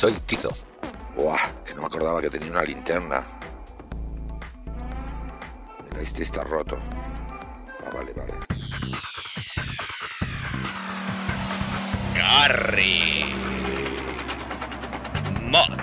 soy Tizo. Buah, que no me acordaba que tenía una linterna. Mira, este está roto. Ah, vale. Garry Mod.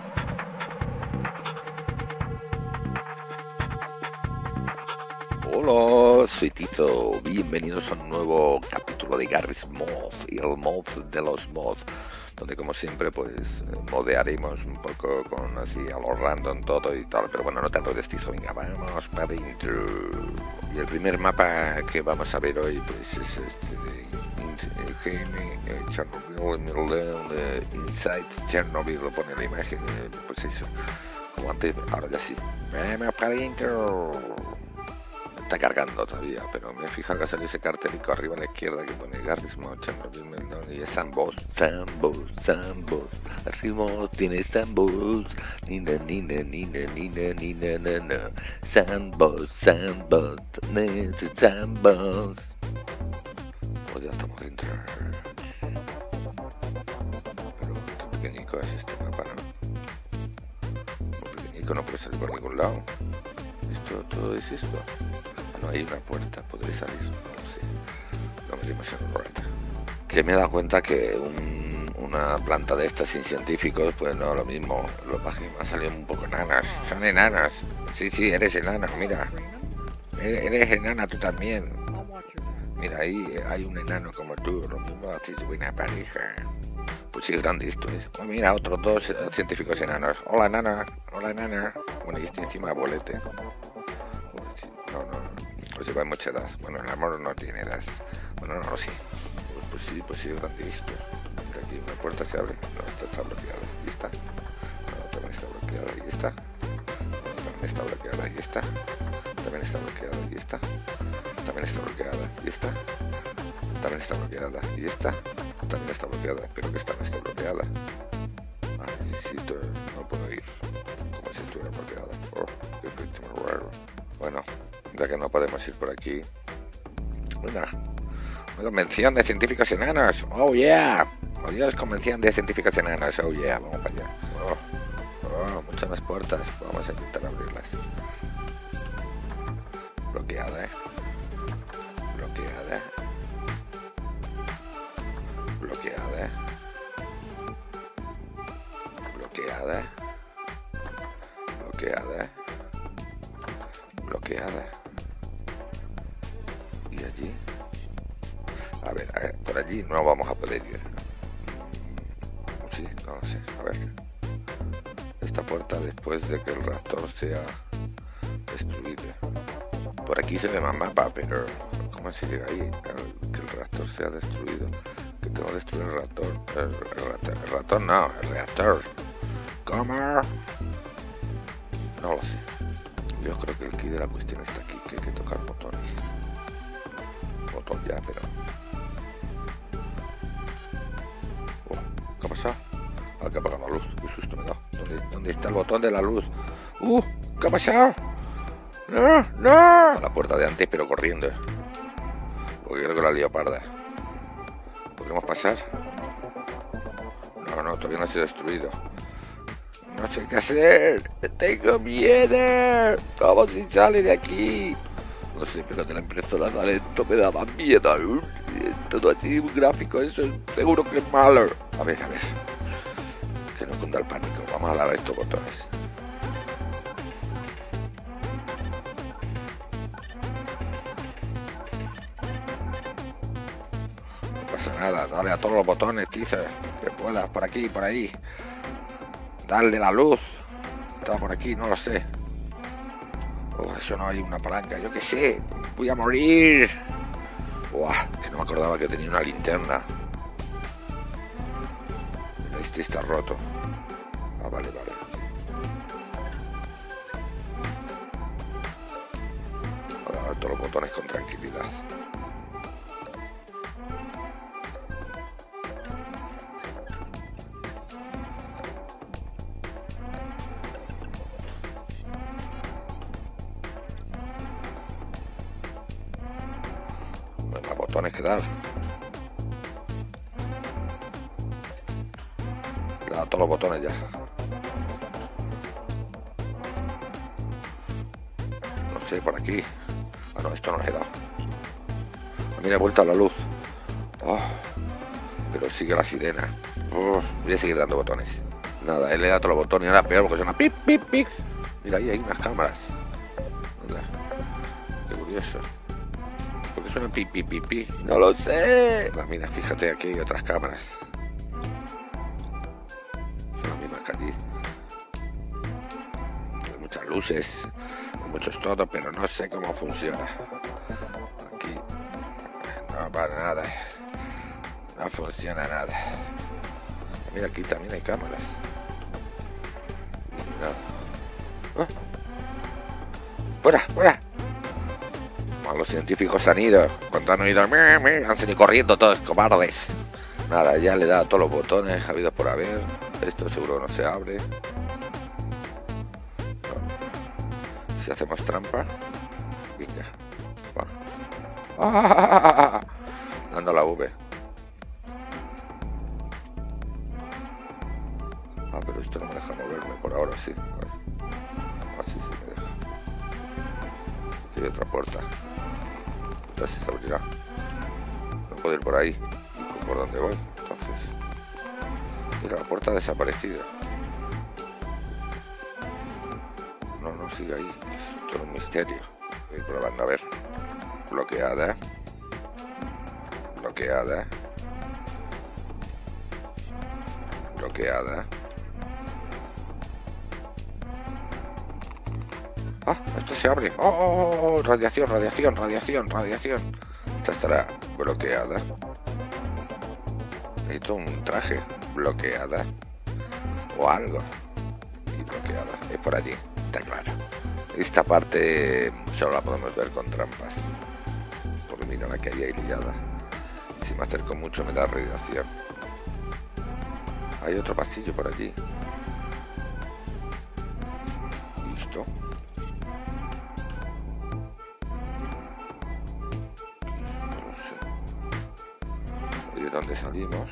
Hola, soy Tizo. Bienvenidos a un nuevo capítulo de Garry's Mod, y el mod de los mods, donde como siempre pues modearemos un poco con así a lo random todo y tal, pero bueno, no tanto de Tizo. Venga, vamos para adentro. Y el primer mapa que vamos a ver hoy pues es este de GM Chernobyl, de Inside Chernobyl, lo pone la imagen, pues eso, como antes, ahora ya sí. Vamos para adentro. Está cargando todavía, pero me he fijado que ha salido ese cartelico arriba a la izquierda que pone Garry's Mod Chernobyl Meltdown y es Sambos, arriba tiene Sambos, nina, Sambos, pues ya estamos dentro. Pero qué pequeñico es este mapa, ¿no? Muy pequeñico, no puede salir por ningún lado. Todo es esto. No hay una puerta, podré salir, no lo sé. Lo veremos en un rato. Que me he dado cuenta que una planta de estas sin científicos, pues no lo mismo. Los páginas me han salido un poco enanas. Son enanas. Sí, eres enana, mira. Eres enana tú también. Mira, ahí hay un enano como tú, lo mismo hacéis buena pareja. Pues sí, grande esto es. Oh, mira, otros dos científicos enanos. Hola, enana. Bueno, y este encima bolete. No, pues lleva mucha edad. Bueno, el amor no tiene edad. Bueno, no lo sé. Pues sí, grande esto. Mira, aquí una puerta se abre. No, esta está bloqueada. Ahí está. No, también está bloqueada. Ahí está. No, también está bloqueada. Ahí está. También está bloqueada. Ahí está. También está bloqueada. Ahí está. También está bloqueada. Y esta también está bloqueada. Pero que esta no está bloqueada. Ay, sí, no puedo ir. Como si estuviera bloqueada. Oh, qué efecto más raro. Bueno, ya que no podemos ir por aquí. Una convención de científicos enanos. Oh yeah. Oh Dios, convención de científicos enanos. Oh yeah, vamos para allá. Oh, muchas más puertas. Vamos a intentar abrirlas. Bloqueada, Bloqueada. Y allí, a ver, por allí no vamos a poder ir. Sí, no lo sé, a ver. Esta puerta después de que el reactor sea destruido. Por aquí se ve más mapa, pero ¿cómo se llega ahí? Que el reactor sea destruido. Que tengo que destruir el reactor. El reactor no, el reactor. ¿Cómo? No lo sé. Yo creo que el key de la cuestión está aquí, que hay que tocar botones. Botón ya, pero... ¿qué ha pasado? Ah, que apaga la luz. Qué susto me da. ¿Dónde está el botón de la luz? ¿Qué ha pasado? ¡No! La puerta de antes, pero corriendo. Porque creo que la lío parda. ¿Podremos pasar? No, todavía no ha sido destruido. No sé qué hacer. Tengo miedo. ¿Cómo se sale de aquí? No sé, pero de la impresora de lento me daba miedo. Todo así, un gráfico, eso seguro que es malo. A ver. Que no cunda el pánico. Vamos a dar a estos botones. No pasa nada. Dale a todos los botones, Tizo. Que puedas, por aquí, por ahí. Darle la luz. Estaba por aquí, no lo sé. Eso no hay una palanca, yo qué sé. Voy a morir. Que no me acordaba que tenía una linterna. Mira, este está roto. Ah, vale. Voy a dar todos los botones con tranquilidad. Botones que dar. dado todos los botones ya. No sé, por aquí. Ah, no, esto no les he dado. Mira, he vuelto a la luz. Oh, pero sigue la sirena. Oh, voy a seguir dando botones. Nada, él le da todos los botones y ahora peor porque suena pip, pip, pip. Mira, ahí hay unas cámaras. Mira, qué curioso. ¿Por qué suenan pip, pip, pip, pip? No lo sé. Mira, fíjate, aquí hay otras cámaras. Son las mismas que allí. Hay muchas luces, hay muchos todo, pero no sé cómo funciona. Aquí no para nada. No funciona nada. Mira, aquí también hay cámaras. Y nada. ¡Oh! ¡Fuera, fuera! Bueno, los científicos han ido. Cuando han oído han salido corriendo todos cobardes. Nada, ya le he dado todos los botones habidos por haber. Esto seguro no se abre. No. Si hacemos trampa. Venga. Va. ¡Ah! Dando la V. Ah, pero esto no me deja moverme por ahora, sí. Así sí me deja. Aquí hay otra puerta. Esta sí se abrirá. No puedo ir por ahí. ¿Por dónde voy? Entonces. Mira, la puerta ha desaparecido. No, no, sigue ahí. Es todo un misterio. Voy probando a ver. Bloqueada. Bloqueada. Bloqueada. ¡Ah! Esto se abre. ¡Oh, oh, oh! Radiación, radiación, radiación, radiación. Esta estará bloqueada. Necesito un traje. Bloqueada. O algo. Y bloqueada. Es por allí. Está claro. Esta parte solo la podemos ver con trampas. Porque mira la que hay ahí liada. Si me acerco mucho me da radiación. Hay otro pasillo por allí. Listo. ¿De dónde salimos?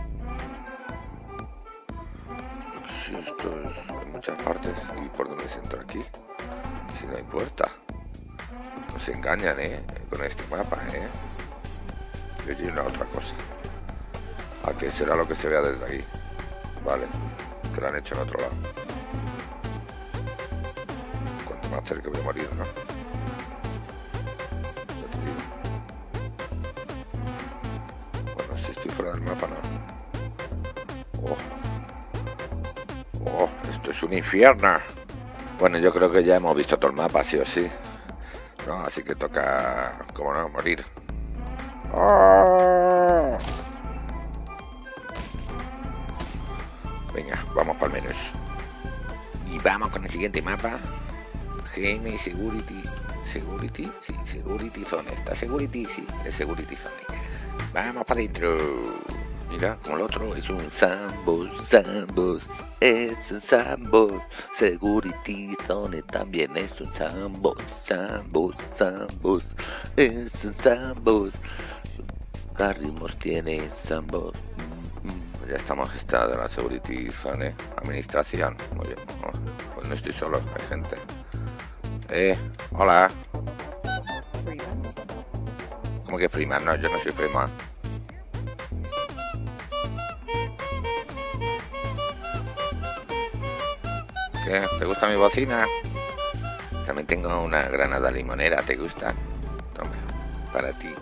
Si esto es en muchas partes. ¿Y por dónde se entra aquí? Si no hay puerta. Nos engañan, con este mapa, Y oye, una otra cosa. ¿A qué será lo que se vea desde aquí? Vale, que lo han hecho en otro lado. Cuanto más cerca voy a morir, ¿no? Ya te digo. Bueno, si estoy fuera del mapa, no. Oh, esto es un infierno. Bueno, yo creo que ya hemos visto todo el mapa, sí o sí. No, así que toca, como no, morir. ¡Oh! Venga, vamos para el menú. Y vamos con el siguiente mapa. GM Security. Security, sí, Security Zone. ¿Está Security? Sí, es Security Zone. Vamos para adentro. Mira, como el otro, es un Sandbox, es un Sandbox. Security Zone también es un Sandbox, es un Sandbox. Carrimos tiene Sandbox. Ya estamos esta de la Security Zone. Administración. Muy bien. Pues no estoy solo, hay gente. Hola. ¿Cómo que prima? No, yo no soy prima. ¿Qué? ¿Te gusta mi bocina? También tengo una granada limonera, ¿te gusta? Toma, para ti.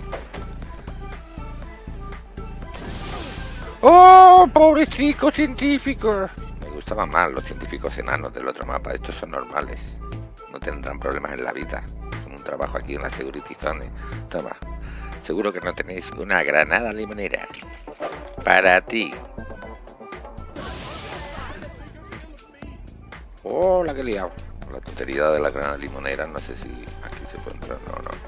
¡Oh, pobrecito científicos! Me gustaban más los científicos enanos del otro mapa. Estos son normales. No tendrán problemas en la vida. Son un trabajo aquí en la Security Zone. Toma. Seguro que no tenéis una granada limonera. Para ti. ¡Oh, la que he liado! La tontería de la granada limonera. No sé si aquí se puede entrar. No, no.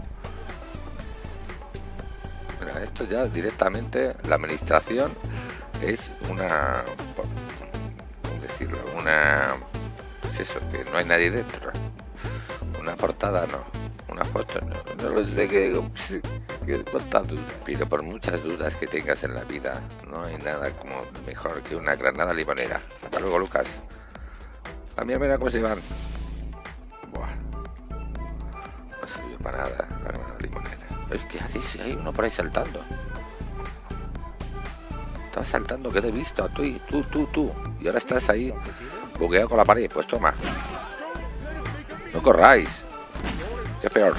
Mira, esto ya directamente, la administración es una, ¿cómo decirlo? Una, pues eso, que no hay nadie dentro. Una portada no, una foto no, no lo sé qué. que cuántas dudas, pero por muchas dudas que tengas en la vida, no hay nada como mejor que una granada limonera. Hasta luego, Lucas. A mí mira cómo se van. Buah. No sirvió para nada la granada limonera. ¿Qué haces? Hay uno por ahí saltando. Estás saltando, que te he visto. Tú. Y ahora estás ahí bugueado con la pared. Pues toma. No corráis. Qué peor.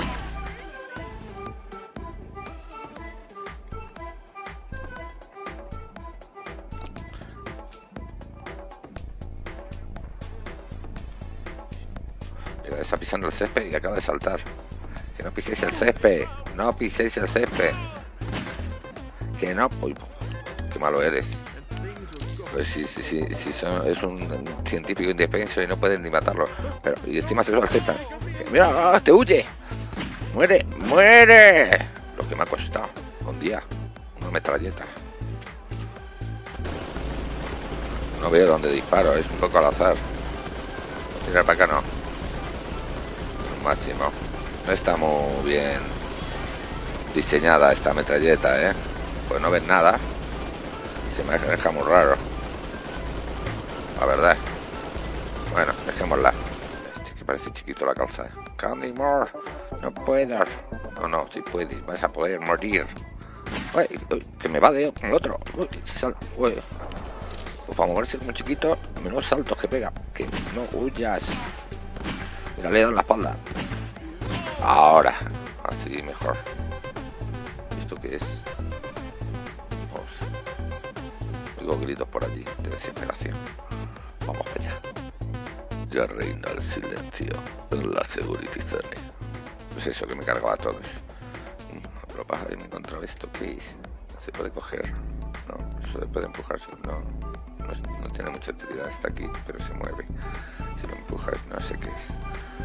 Mira, está pisando el césped y acaba de saltar. Que no piséis el césped. No piséis el césped. Que no. Uy, qué malo eres. Pues si es un científico indefenso y no pueden ni matarlo. Pero, y encima se sube al césped. Mira, te huye. Muere. Lo que me ha costado. Un día. Una metralleta. No veo dónde disparo. Es un poco al azar. Mira para acá, no. Máximo. No está muy bien diseñada esta metralleta, pues no ven nada. Se me deja muy raro, la verdad. Bueno, dejémosla. Que parece chiquito la calza. Candy more. No puedo. No, si puedes, vas a poder morir. Uy, que me va de con el otro. Uy. Pues para moverse muy chiquito, menos saltos que pega. Que no huyas. Mira, le he dado en la espalda. Ahora, así mejor. ¿Esto qué es? Oigo gritos por allí de desesperación. Vamos allá. Ya reina el silencio en la Security Zone. Pues eso, que me cargaba a todos. Pero pasa, me he encontrado esto. ¿Qué es? ¿Se puede coger? No, eso se puede empujarse. No tiene mucha utilidad. Está aquí, pero se mueve. Si lo empujas, no sé qué es.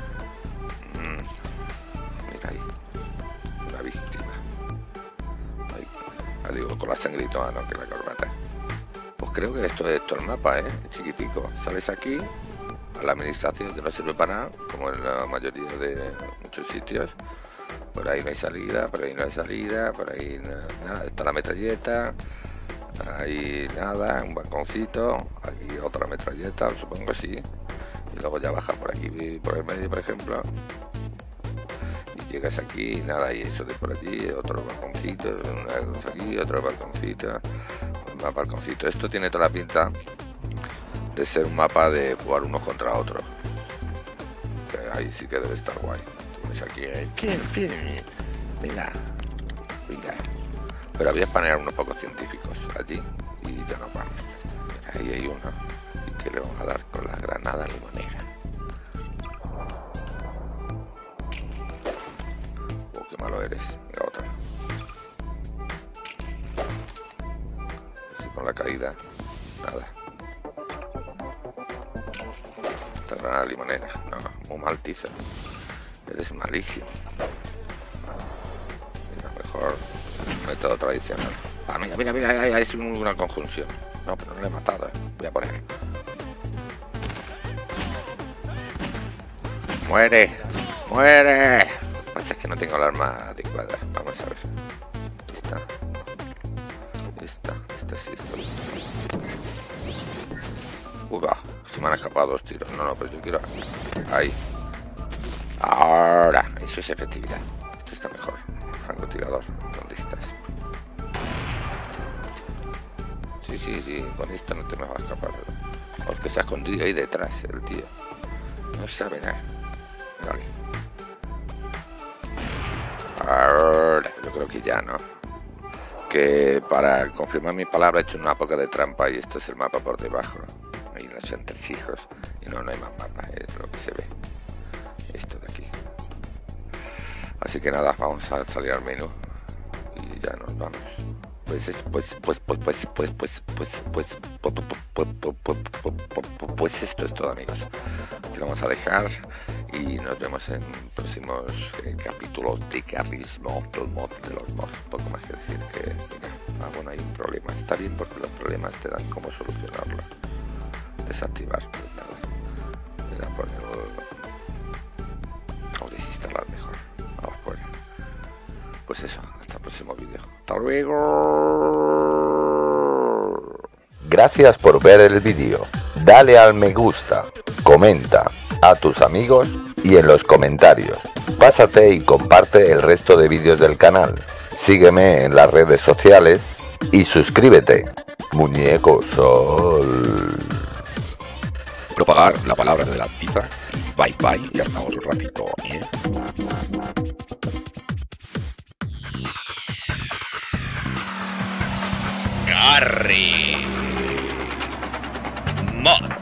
Mira ahí. Una víctima. Ahí, digo, con la sangre y toda, no, que la corbata. Pues creo que esto es el mapa, chiquitico. Sales aquí a la administración, que no sirve para nada, como en la mayoría de muchos sitios. Por ahí no hay salida, por ahí no hay salida, por ahí nada. Está la metralleta, ahí nada, un balconcito, aquí otra metralleta, supongo sí. Y luego ya baja por aquí, por el medio, por ejemplo. Y llegas aquí, y nada, y eso de por allí, otro balconcito, una cosa aquí, otro balconcito. Más balconcito. Esto tiene toda la pinta de ser un mapa de jugar unos contra otros. Que ahí sí que debe estar guay. Entonces aquí venga. Pero había que panear unos pocos científicos allí y ya nos vamos. Ahí hay uno. ¿Y que le vamos a dar con la granada limonera? Oh, qué malo eres. Venga, otra. Con la caída, nada. Esta granada limonera, no, muy mal, tiza. Eres malísimo. Mira, mejor método tradicional. Ah, mira, es una conjunción. No, pero no le he matado, voy a poner. ¡Muere! Lo que pasa es que no tengo el arma adecuada. Vamos a ver. Esta sí. Va, se me han escapado 2 tiros. No, pero yo quiero... Ahí. Ahora, eso es efectividad. Esto está mejor. Francotirador, ¿dónde estás? Sí, con esto no te me va a escapar. Porque se ha escondido ahí detrás el tío. No sabe nada. Vale. Ahora, yo creo que ya no. Que para confirmar mi palabra he hecho una poca de trampa y esto es el mapa por debajo. Ahí los entresijos. Y no hay más mapa, es lo que se ve. Esto de aquí. Así que nada, vamos a salir al menú y ya nos vamos. Pues esto es todo, amigos. Aquí lo vamos a dejar y nos vemos en próximos capítulos de Carrismo, los mods de los mods. Poco más que decir que, mira, bueno, hay un problema. Está bien porque los problemas te dan cómo solucionarlo. Desactivar, pues nada. Mira, ponerlo o desinstalar mejor. Vamos fuera. Pues eso, hasta la próxima. Hasta luego. Gracias por ver el vídeo. Dale al me gusta, comenta a tus amigos y en los comentarios. Pásate y comparte el resto de vídeos del canal. Sígueme en las redes sociales y suscríbete. Muñeco Sol. Propagar la palabra de la tiza. Bye bye y hasta otro ratito. Garry Mod.